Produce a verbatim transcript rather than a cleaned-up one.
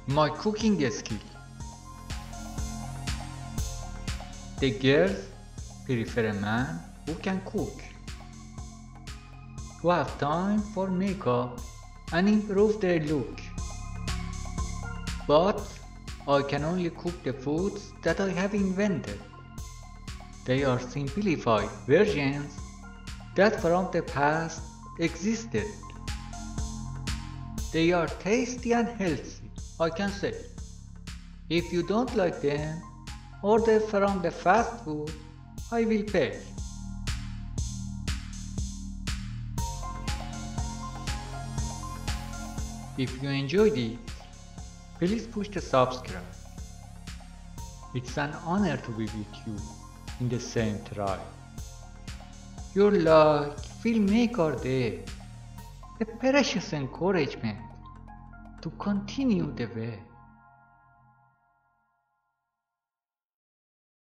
My cooking skill. The girls prefer a man who can cook, who have time for makeup and improve their look. But I can only cook the foods that I have invented. They are simplified versions that from the past existed. They are tasty and healthy, I can say. If you don't like them, order from the fast food, I will pay. If you enjoyed it, please push the subscribe. It's an honor to be with you in the same tribe. Your like will make our day a precious encouragement to continue the way.